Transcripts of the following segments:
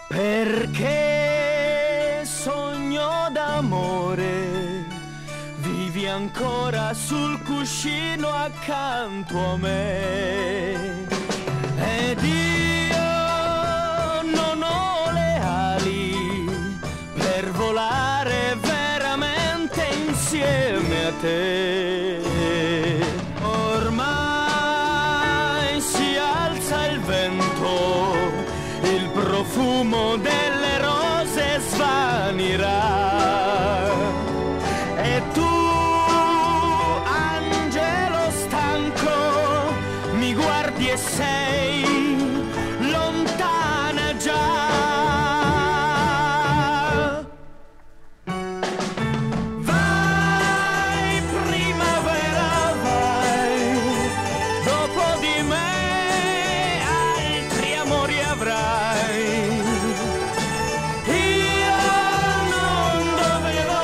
Perché sogno d'amore, vivi ancora sul cuscino accanto a me. Ed io non ho le ali per volare veramente insieme a te. Ormai si alza il vento, il profumo delle rose svanirà e tu, angelo stanco, mi guardi e sei lontana già. Vai primavera, vai, dopo di me altri amori avrai. Io non dovevo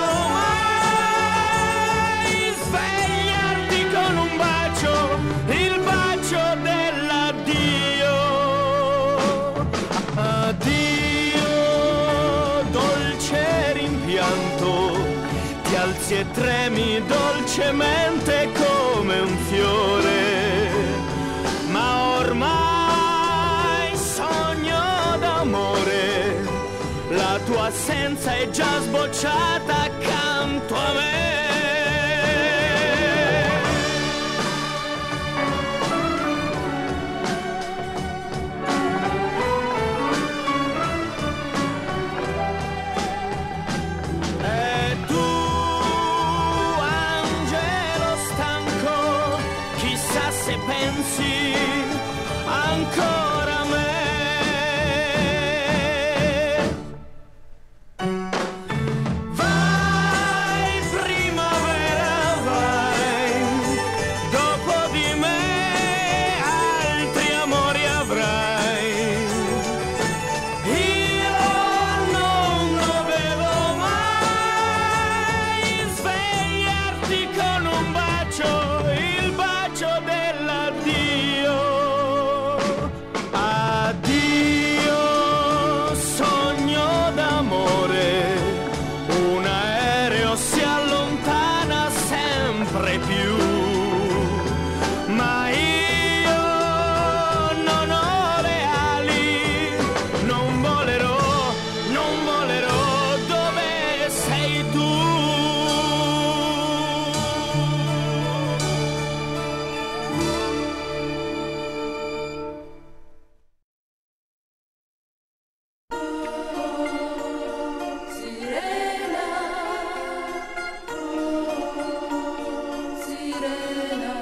mai svegliarti con un bacio, il bacio dell'addio. Addio, dolce rimpianto, ti alzi e tremi dolcemente come un fiore, ma ormai sogno d'amore, la tua assenza è già sbocciata accanto a me. E tu, angelo stanco, chissà se pensi ancora a me. Vai primavera, vai, dopo di me altri amori avrai. Io non dovevo mai svegliarti con un bacio, il bacio dell'addio. Addio, sogno d'amore, un aereo si allontana sempre più, ma io non ho le ali, non volerò, non volerò dove sei tu. Sirena, sirena,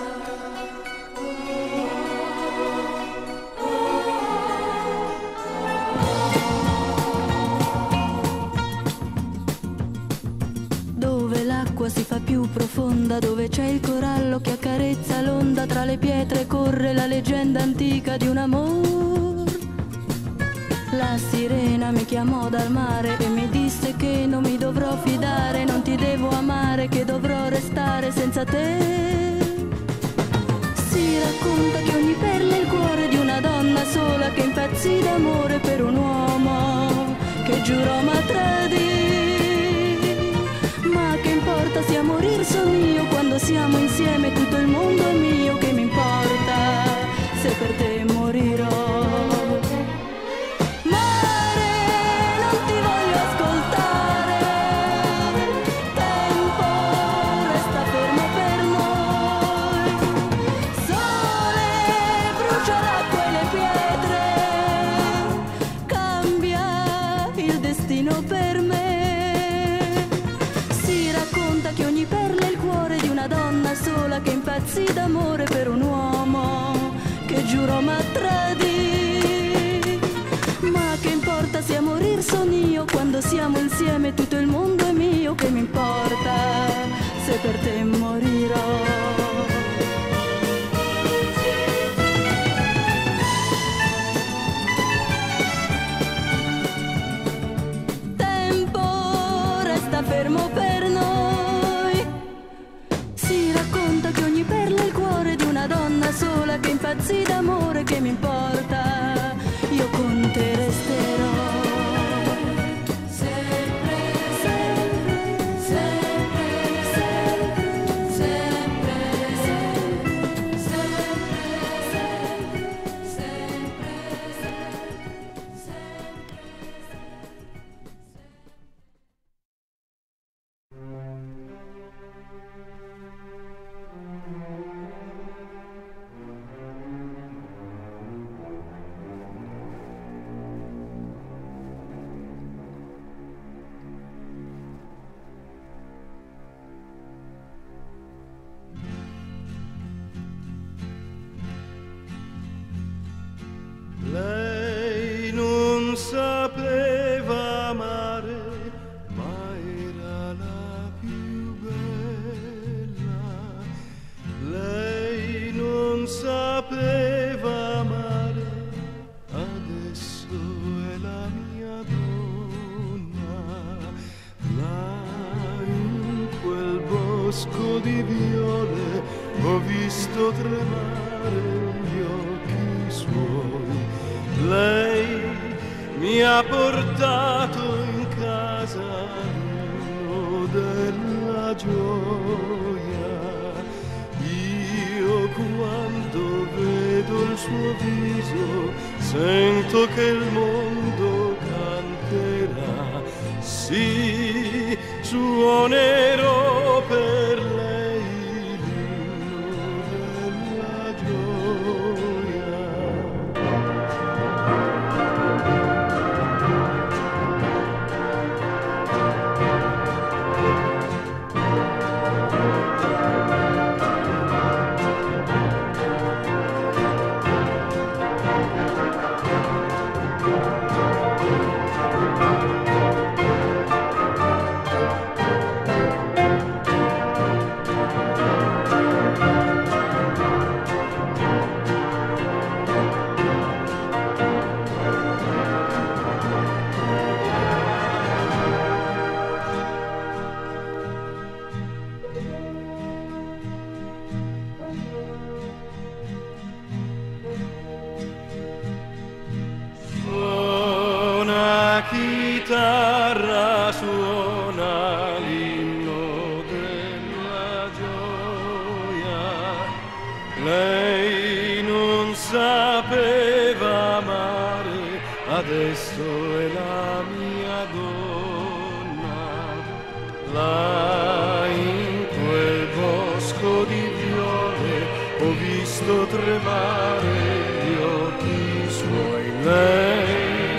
Dove l'acqua si fa più profonda, dove c'è il corallo che accarezza l'onda, tra le pietre corre la leggenda antica di un amor. La sirena mi chiamò dal mare e mi disse che non mi dovrò fidare, non ti devo amare, che dovrò restare senza te. Si racconta che ogni perla è il cuore di una donna sola che impazzì d'amore per un uomo che giurò ma tradì. Ma che importa sia morir son mio, quando siamo insieme tutto il mondo è mio, che mi importa se per te morirò. Mare, non ti voglio ascoltare, tempo resta fermo per noi. Sole, brucia l'acqua e le pietre, cambia il destino per me. Si racconta che ogni perla è il cuore di una donna sola che impazzì d'amore per un uomo che giurò ma tradì. Ma che importa sia morir son io, quando siamo insieme tutto il mondo è mio, che mi importa se per te morirò. Tempo resta fermo per noi. Si racconta che ogni perla è il cuore di una donna sola che impazzì d'amore, che mi importa, io con te resterò. bosco di viole ho visto tremare gli occhi suoi. Lei mi ha portato in casa l'inno della gioia. Io quando vedo il suo viso sento che il mondo canterà. Sì, suonerò per lei l'inno della gioia. Chitarra suona l'inno della gioia. Lei non sapeva amare, adesso è la mia donna. Là in quel bosco di viole ho visto tremare gli occhi suoi. Lei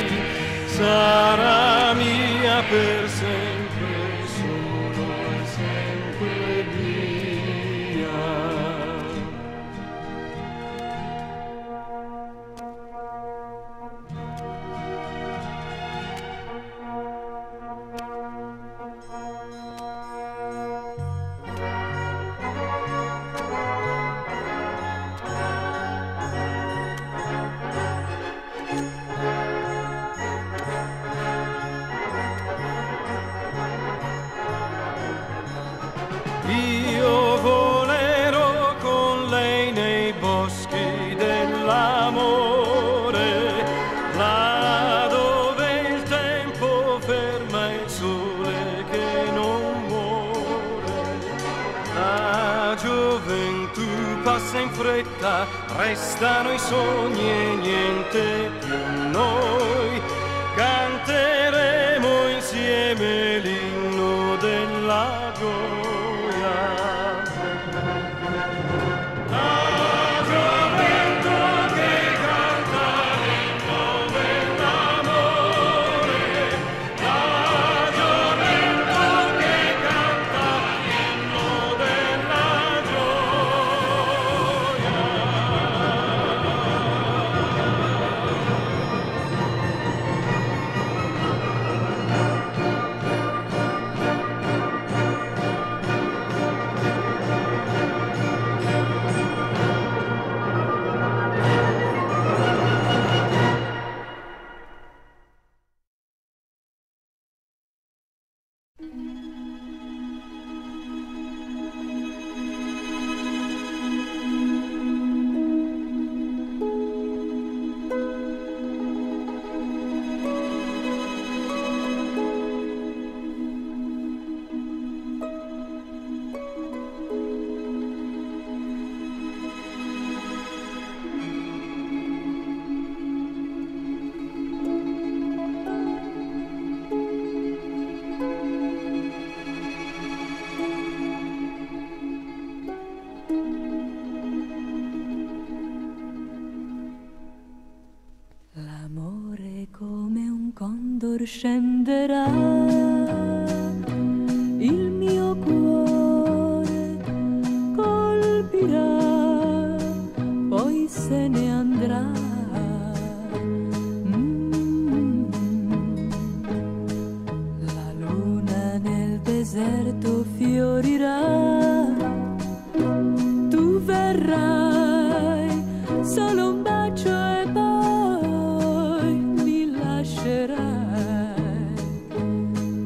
sarà mia per sempre, solo e sempre mia. Io volerò con lei nei boschi dell'amore, là dove il tempo ferma il sole che non muore. La gioventù passa in fretta, restano i sogni e niente più. Noi canteremo insieme l'inno della gioia. Scenderà il mio cuore, colpirà, poi se ne andrà. La luna nel deserto fiorirà, tu verrai, solo un bacio e poi mi lascerai.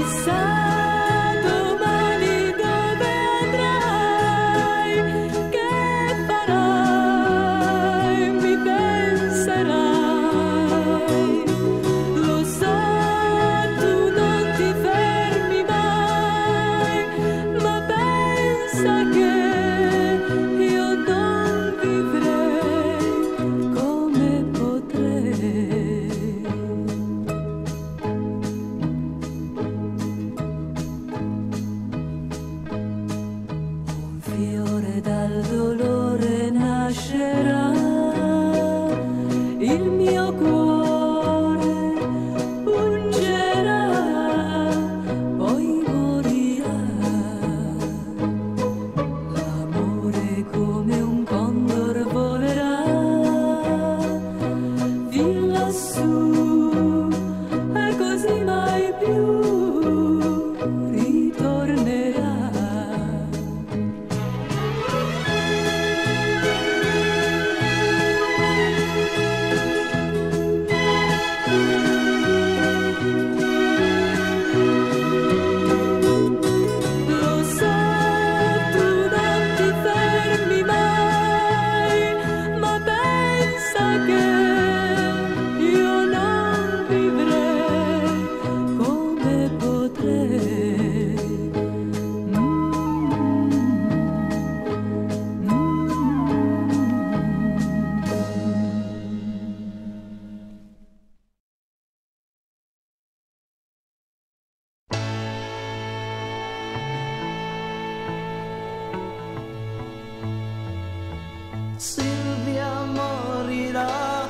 Silvia morirà,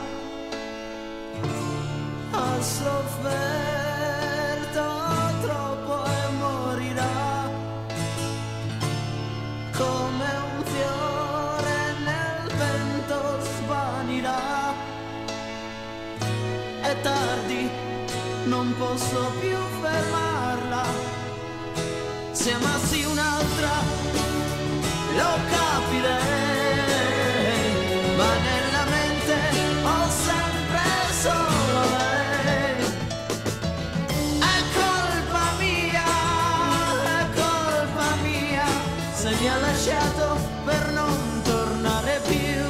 ha sofferto troppo e morirà come un fiore nel vento svanirà. È tardi, non posso più fermarla. Se amassi un'altra lo capirei, ma nella mente ho sempre solo lei. È colpa mia, se mi ha lasciato per non tornare più.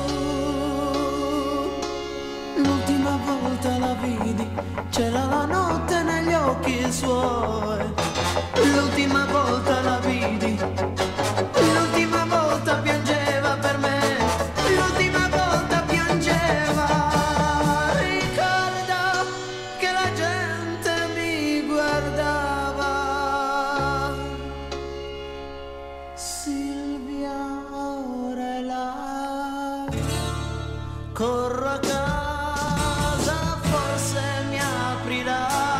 L'ultima volta la vidi, c'era la notte negli occhi suoi. L'ultima volta la vidi, l'ultima volta piangeva per me, l'ultima volta piangeva. Ricordo che la gente mi guardava. Silvia ora è là, corro a casa, forse mi aprirà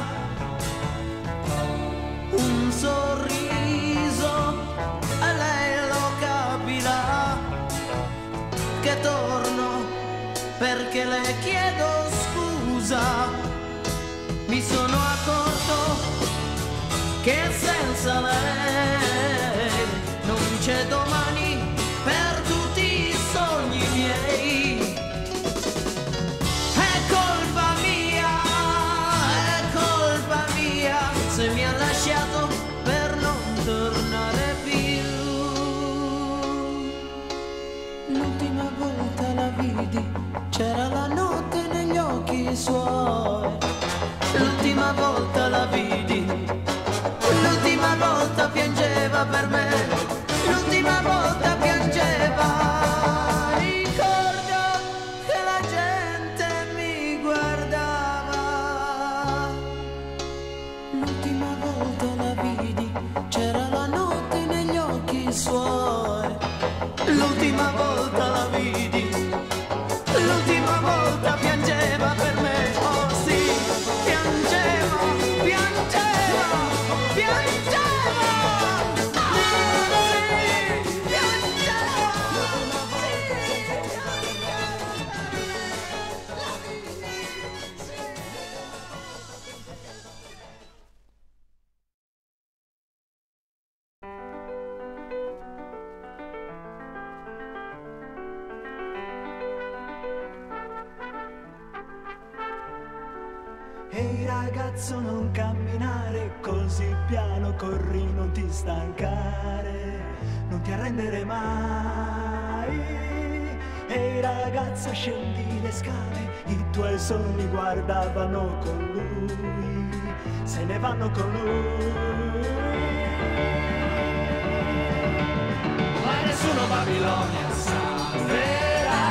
un sorriso e lei lo capirà che torno perché le chiedo scusa. Mi sono accorto che senza lei non c'è domani per tutti i sogni miei. È colpa mia, se mi ha lasciato per non tornare più. L'ultima volta la vidi, c'era la notte negli occhi suoi. L'ultima volta la vidi, l'ultima volta piangeva per me, l'ultima volta piangeva. Ricordo che la gente mi guardava. L'ultima volta la vidi, c'era la notte negli occhi suoi. L'ultima volta la vidi, l'ultima volta piangeva per me. Oh sì, piangeva, piangeva, piangeva. Ah, sì, piangeva, sì, Ehi ragazzo non camminare così piano, corri, non ti stancare, non ti arrendere mai. Ehi ragazzo, scendi le scale, i tuoi sogni guardavano con lui, se ne vanno con lui. Ma nessuno Babilonia salverà,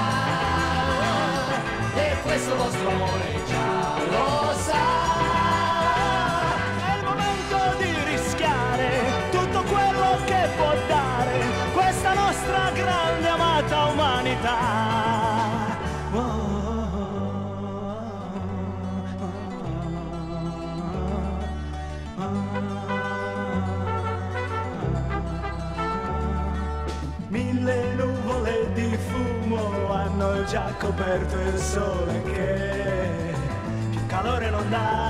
e questo vostro amore già lo sa. È il momento di rischiare tutto quello che può dare questa nostra grande amata umanità. Mille nuvole di fumo hanno già coperto il sole che più calore non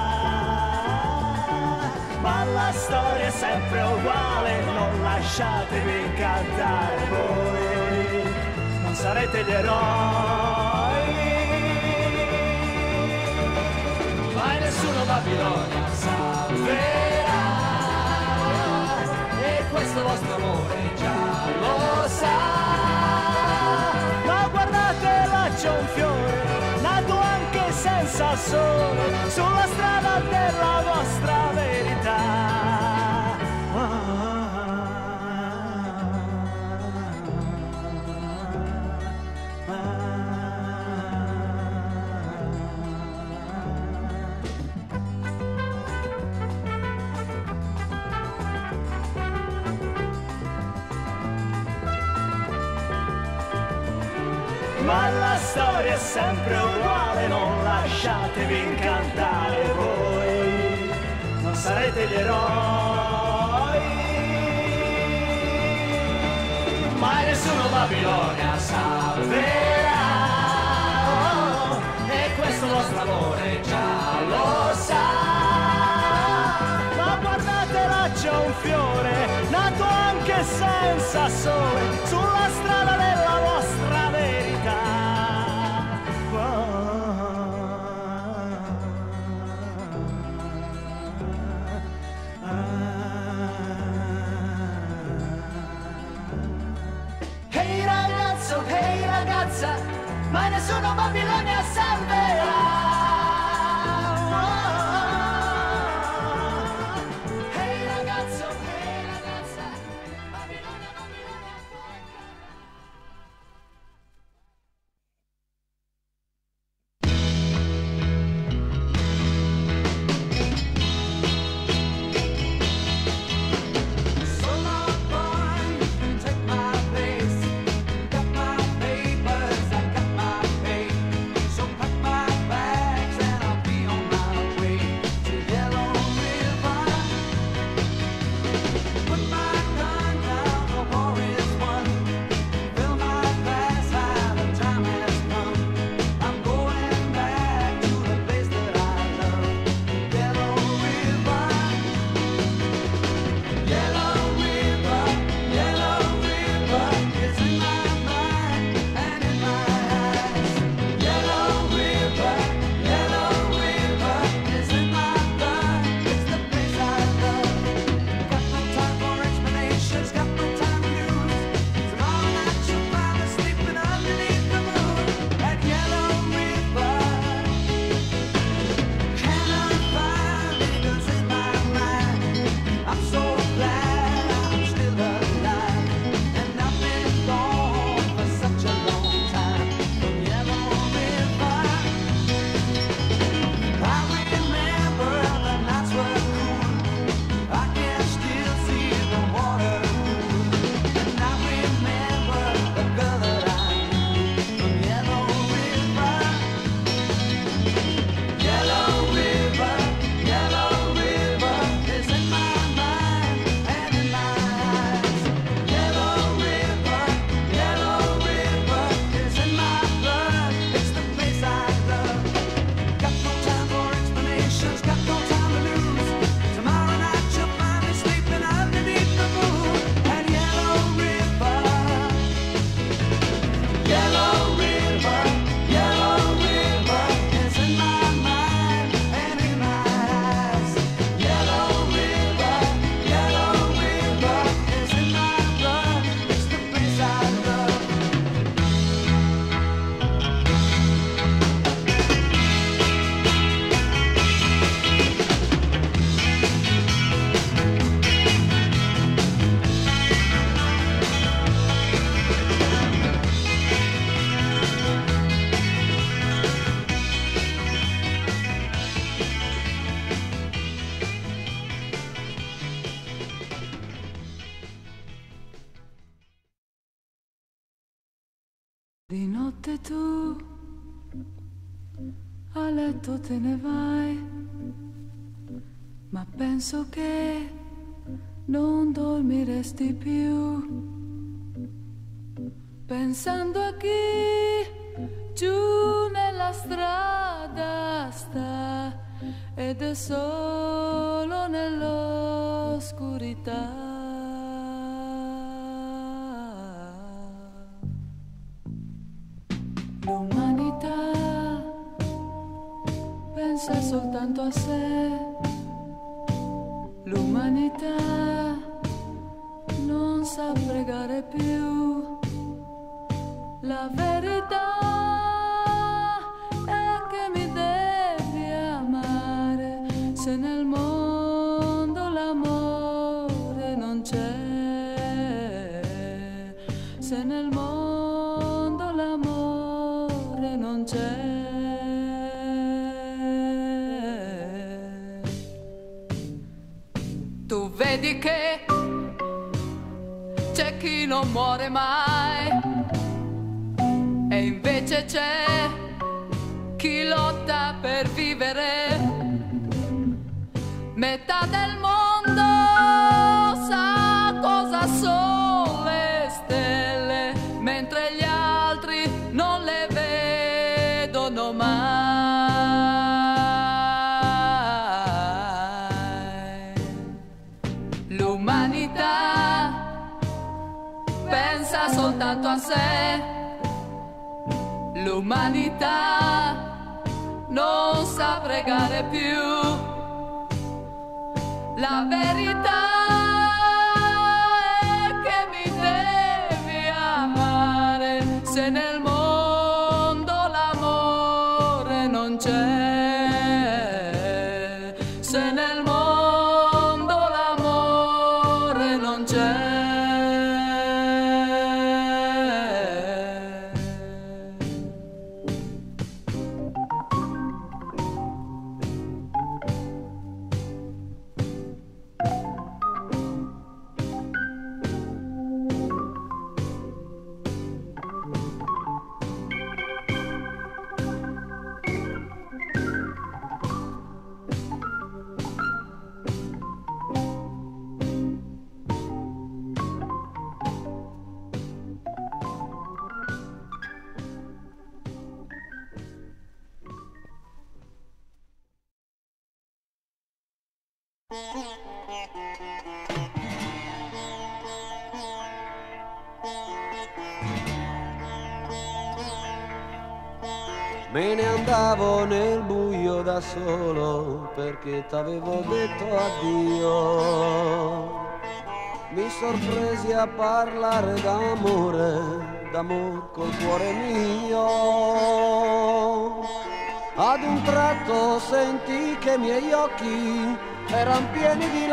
dà, ma la storia è sempre uguale, non lasciatevi incantare, voi non sarete gli eroi. Mai nessuno Babilonia salverà, e questo vostro amore già lo sa. Ma guardate, là c'è un fiore nato anche senza sole sulla strada della vostra verità. Ma la storia è sempre uguale, non lasciatevi incantare, voi non sarete gli eroi. Mai nessuno Babilonia salverà, e questo vostro amore già lo sa. Ma guardate, là c'è un fiore nato anche senza sole sulla strada della vostra verità. Ehi ragazzo, ehi ragazza, ma nessuno Babilonia salverà. Ehi ragazzo, ehi ragazza, Babilonia, Babilonia. So pack my notte tu a letto te ne vai, ma penso che non dormiresti più, pensando a chi giù nella strada sta ed è solo nell'oscurità. L'umanità pensa soltanto a sé, l'umanità non sa pregare più, la verità è che mi devi amare, se nel mondo l'amore non c'è, se nel mondo l'amore non c'è. Tu vedi che c'è chi non muore mai e invece c'è chi lotta per vivere. Metà del mondo sa cosa sono le stelle, mentre gli altri non le vedono mai. L'umanità pensa soltanto a sé, l'umanità non sa pregare più, la verità è che mi devi amare, se nel mondo l'amore non c'è, se nel mondo l'amore non c'è. Me ne andavo nel buio da solo perché t'avevo detto addio. Mi sorpresi a parlare d'amore, d'amor col cuore mio. Ad un tratto sentì che i miei occhi eran pieni di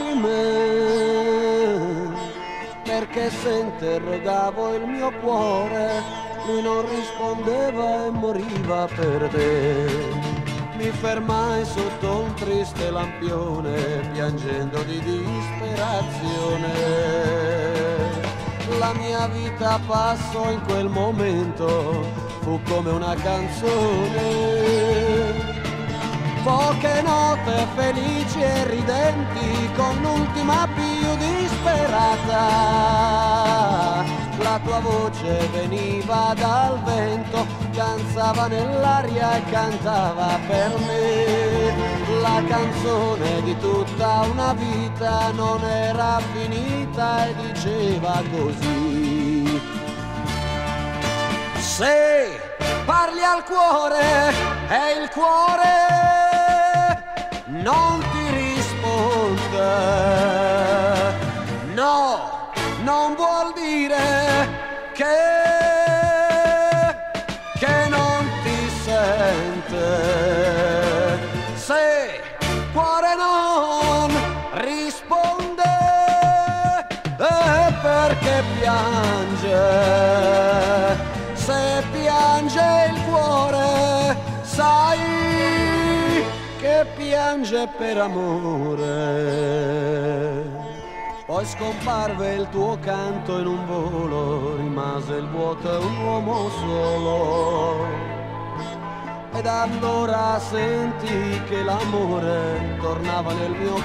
lacrime, perché se interrogavo il mio cuore lui non rispondeva e moriva per te. Mi fermai sotto un triste lampione, piangendo di disperazione. La mia vita passò in quel momento, fu come una canzone. Poche note felici e ridenti, con l'ultima più disperata. La tua voce veniva dal vento, danzava nell'aria e cantava per me. La canzone di tutta una vita non era finita e diceva così: se parli al cuore e il cuore non ti risponde, no, non vuol dire che non ti sente. Se cuore non risponde è perché piange. Se piange il cuore sai che piange per amore. Poi scomparve il tuo canto in un volo, rimase il vuoto e un uomo solo. Ed allora sentì che l'amore tornava nel mio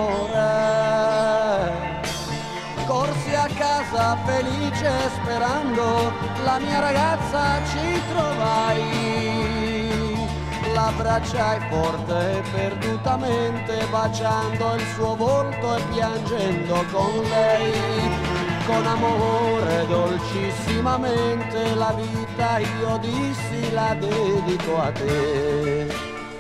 cuore. Corsi a casa felice sperando, la mia ragazza ci trovai. L'abbracciai forte e perdutamente, baciando il suo volto e piangendo con lei. Con amore dolcissimamente la vita io dissi la dedico a te.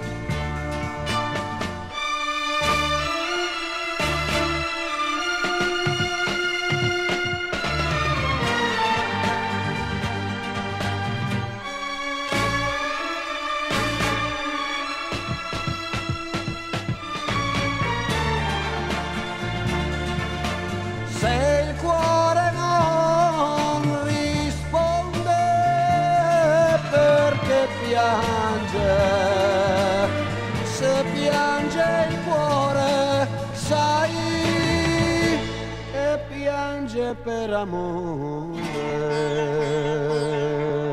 Se piange il cuore, sai, e piange per amore.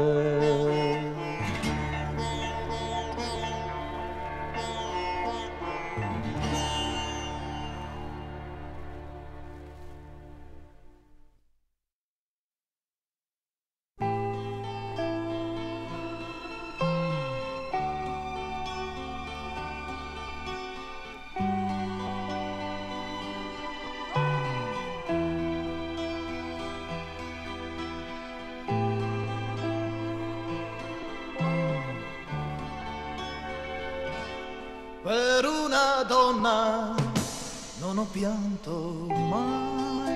Per una donna non ho pianto mai,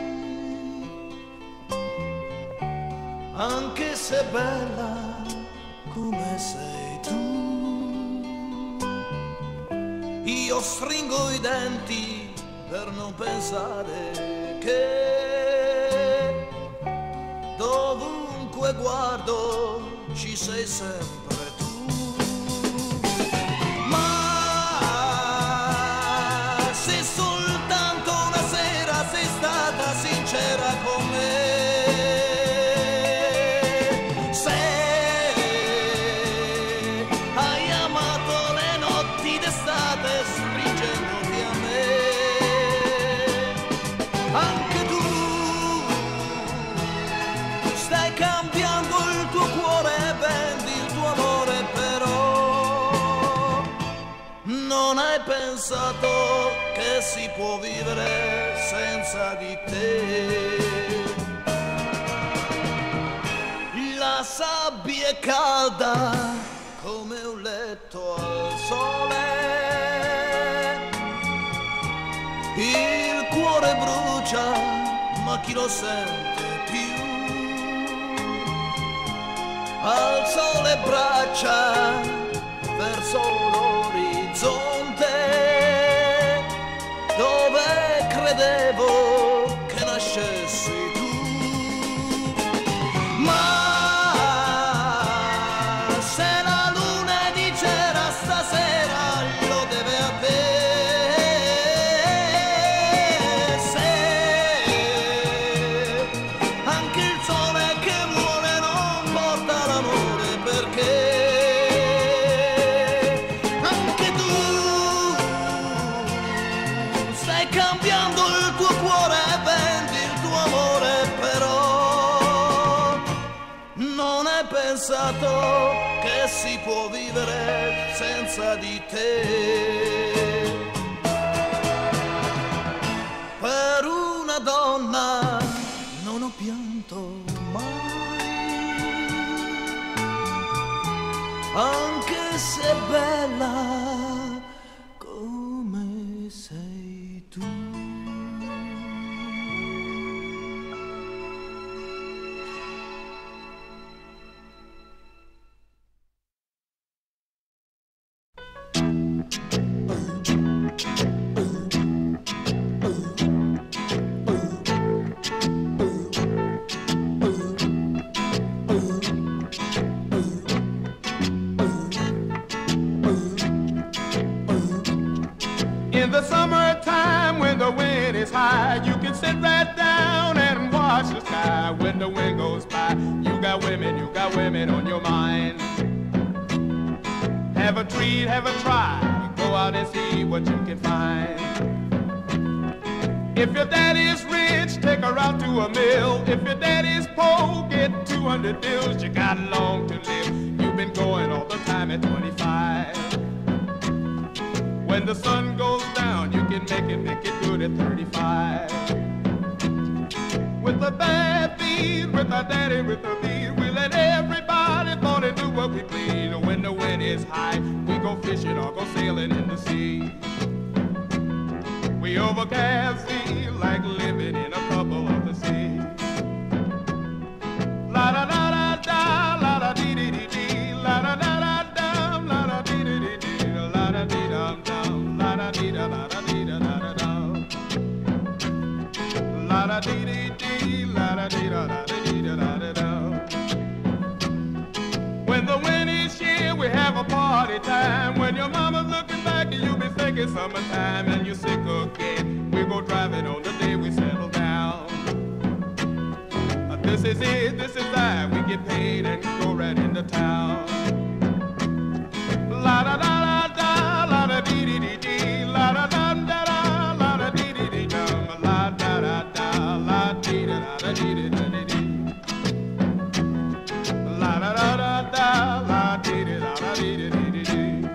anche se bella come sei tu. Io stringo i denti per non pensare che dovunque guardo ci sei sempre tu. Sincera con me, se hai amato le notti d'estate stringendoti a me, anche tu stai cambiando il tuo cuore e vendi il tuo amore, però non hai pensato che si può vivere senza di te. La sabbia è calda come un letto al sole, il cuore brucia ma chi lo sente più? Alzo le braccia verso l'orizzonte dove credevo che nascessi tu, ma se la luna dicerà stasera lo deve a te, se anche il sole che muore non porta l'amore, perché anche tu stai cambiando il tuo cuore e vendi il tuo amore, però non hai pensato che si può vivere senza di te. Per una donna non ho pianto mai, anche se bella come sei tu. high, you can sit right down and watch the sky when the wind goes by. You got women on your mind. Have a treat, have a try, go out and see what you can find. If your daddy's rich, take her out to a mill. If your daddy's poor, get 200 bills. You got long to live, you've been going all the time at 25. When the sun goes down, you can make it good at 35. With a bad beat, with our daddy, with a beat, we let everybody thought and do what we please. When the wind is high, we go fishing or go sailing in the sea. We overcast feel like living in a couple of the sea. La da da da da, la da dee dee dee dee, la da da da da, la da dee dee dee dee, la da dee dum dum, la da dee da la da dee da da da da. La da dee dee dee, la da dee da la da dee da da da da. When the wind is here, we have a party time. When your mama's looking back, you'll be thinking summertime, and you're sick again. We go driving on the day we settle down. This is it, this is that. We get paid and go right into town. La da da da da, la da dee dee dee dee, la da da da da, la da dee dee dee dum, la da da da, la dee da da dee dee dee dee. La da da da da, la dee da da dee dee dee dee.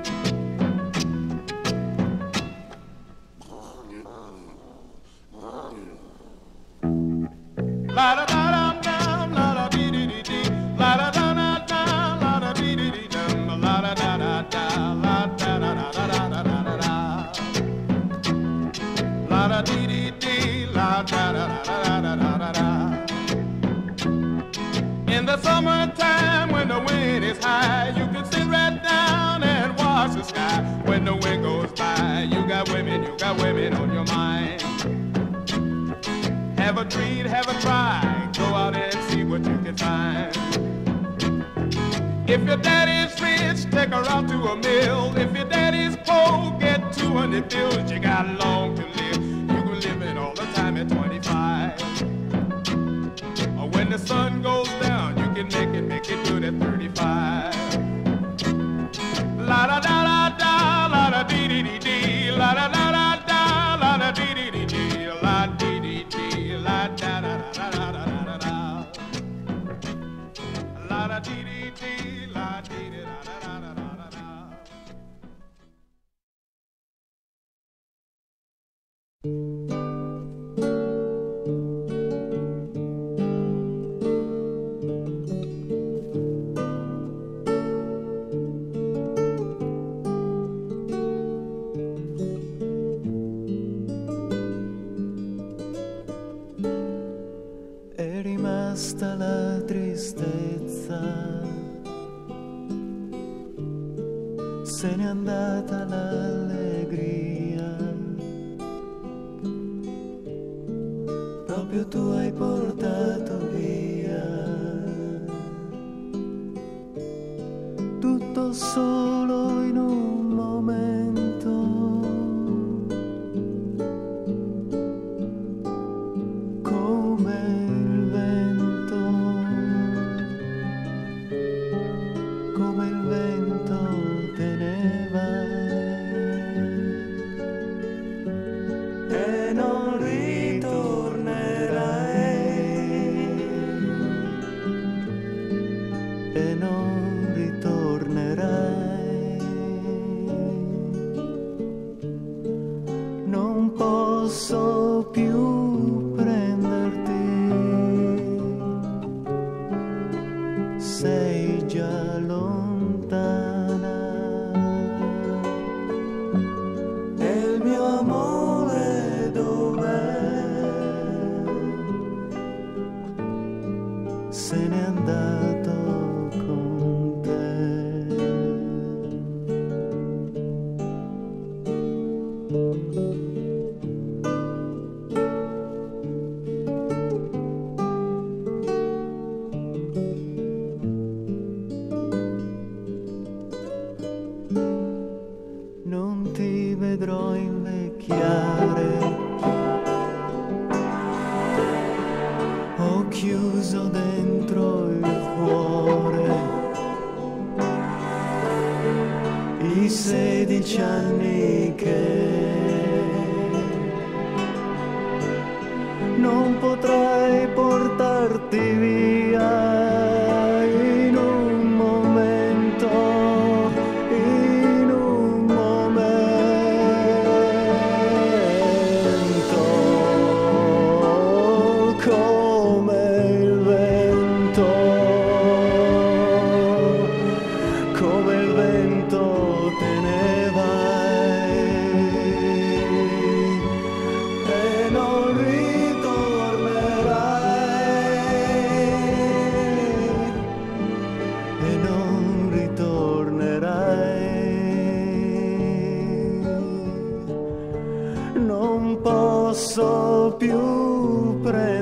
La da da da dum, la da dee dee dee dee, la da da da da, la da dee dee dee dum, la da da da da, la da da da da da da da da. La da dee dee dee, la da da da da da da da da. In the summertime, when the wind is high, you can sit right down and watch the sky. When the wind goes by, you got women on your mind. Have a treat, have a try, go out and see what you can find. If your daddy's rich, take her out to a mill. If your daddy's poor, get 200 bills. You got long to live, you can live it all the time at 25. When the sun goes down, you can make it good at 35. La da da da da, la da dee dee dee dee, la da da da da, la da dee dee dee dee, la dee dee dee, la da da da da da da da da. La da dee dee dee, la dee dee da da da da da da. È rimasta la tristezza, se n'è andata l'allegria, proprio tu hai portato via tutto solo in un momento. Come il vento te ne vai e non ritornerai, e non ritornerai. Non posso più prenderti chiuso dentro il cuore i 16 anni che non potrai portarti via in un momento, come il vento te ne vai e non ritornerai, non posso più prendere